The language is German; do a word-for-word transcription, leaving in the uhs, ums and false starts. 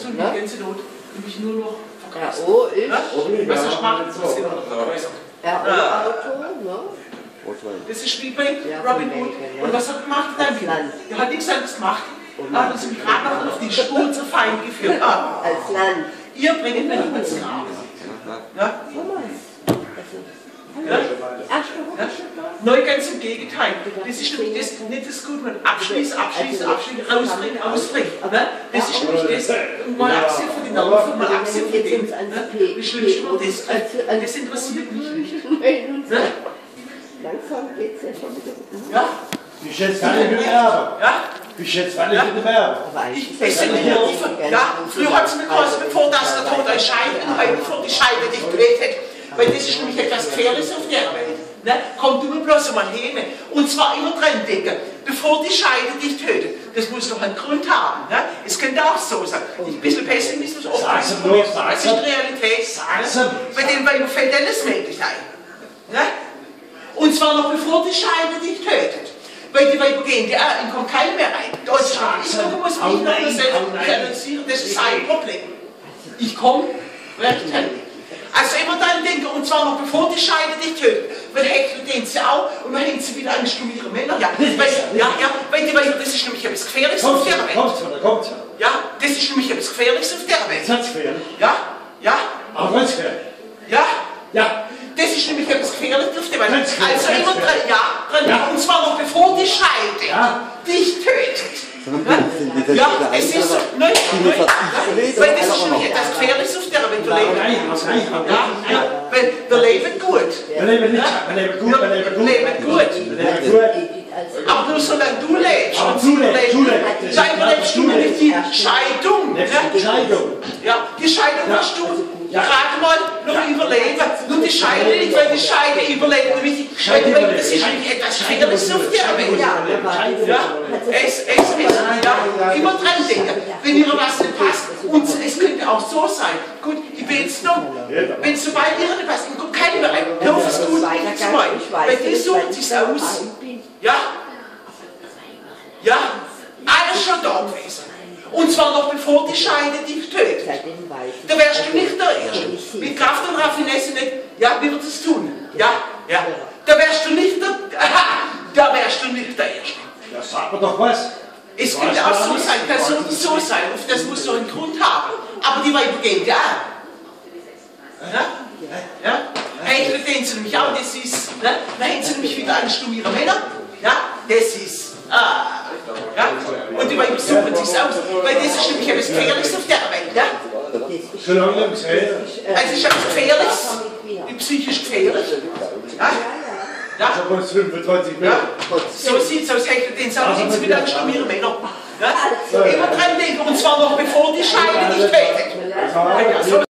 tun die ganze Not nämlich nur noch verkaufen. R O ist. Ja? Was ich mache, das ist immer noch größer. R O-Auto, ne? Das ist wie bei Robin Hood. Und was hat er gemacht dann wieder? Er hat nichts anderes gemacht. Er hat uns gerade noch auf die Spur zu Feind geführt. Ah. Als Land. Ihr bringt mich ins Grab. Ja? Ja? Ja? Neu, ganz im Gegenteil. Das ist nämlich das, nicht das Gute, man abschließt, abschließt, abschließt, rausbringen, ausbringen. Ne? Das ist nämlich das, mal abgesehen von den Nerven, mal abgesehen von dem. Ne? Wie schlimm ist das? Das interessiert mich nicht. Ne? Langsam geht's ja schon wieder. Ja? Ich schätze alle mit Erbe. Ja? Ich schätze alle mit Erbe. Ich, ich sind hier offen. Ja? Früher hat es mir gekostet, bevor das der Tod euch scheidet, bevor die Scheibe dich gedreht hat. Weil das ist nämlich etwas Gefährliches auf der Welt. Ne? Komm du mir bloß mal hin. Und zwar immer dran denken, bevor die Scheide dich tötet. Das muss doch einen Grund haben. Ne? Es könnte auch so sein. Ein bisschen Pessimismus, oft das ist die Realität. Ne? Bei dem weil fällt alles möglich ein. Ne? Und zwar noch bevor die Scheide dich tötet. Weil die Weiber gehen, die äh, kommt keiner mehr rein. Deutschland, ich gucke, muss mich noch mal selber analysieren, das ist sein Problem. Ich komme rechthändig. Also immer dann denken, und zwar noch bevor die Scheide dich tötet. Weil hängt den sie auch und dann hängt sie wieder an studiere Männer. Ja, weil, ja, ja, weil die Weiber, das ist nämlich etwas Gefährliches auf der Welt. Kommt schon, kommt schon. Ja, das ist nämlich etwas Gefährliches auf der Welt. Das ist gefährlich. Ja, ja. Aber ganz gefährlich. Ja. Ja. Das ist nämlich etwas Gefährliches auf der Welt. Also immer dran, ja, dran, ja. Und zwar noch bevor die Scheide ja. dich tötet. Ja, ja, es ist so, nein, nein, weil das ist nämlich etwas Gefährliches auf der Welt. Ja, ja, weil wir leben gut. Wir leben nicht, wir leben gut, wir leben gut. Wir leben gut. Wir leben gut. Aber nur solange du lebst. Aber du lebst, du lebst. Dann überlebst du nicht die Scheidung. Die Scheidung. Ja, die Scheidung hast du gerade mal noch überleben. Nur die Scheide nicht, weil die Scheide überlebt. Weil das ist nämlich etwas Gefährliches auf der Welt. Ja, es, es, es, ja, immer dran denken, wenn ihr was nicht passt. Und es könnte auch so sein. Gut, ich bin jetzt noch, wenn es sobald ihr nicht passt, dann kommt keiner mehr rein. Hör auf es gut, nicht zu meinen. Weil die sucht sich aus. Ja? Ja? Alles schon da gewesen. Und zwar noch bevor die Scheide dich tötet. Da wärst du nicht der Erste. Mit Kraft und Raffinesse nicht. Ja, wie wird es tun? Ja? Ja. Da wärst du nicht der. Aha, da wärst du nicht der Erste. Ja, sag mir doch was. Es könnte auch so sein, das soll nicht so sein. Das muss so einen Grund haben. Aber die Weiber gehen ja. Ja? Ja? Eigentlich denken sie nämlich auch, das ist. Ne? Da hätten sie nämlich wieder eine Stunde ihrer Männer. Ja? Das ist. Ah. Ja? Und die Weiber suchen sich aus. Weil das ist nämlich etwas Gefährliches auf der Welt. Ja? Schon lange im Zelt. Also es ist etwas Gefährliches. Wie psychisch gefährlich. Ja? Ja? Ich habe uns fünfundzwanzig Meter. Ja? So sieht es aus, hätten den Sau, sind sie wieder eine Stunde ihrer Männer. Ja? Immer dran denken, und zwar noch bevor die Scheide nicht tötet. Ja, so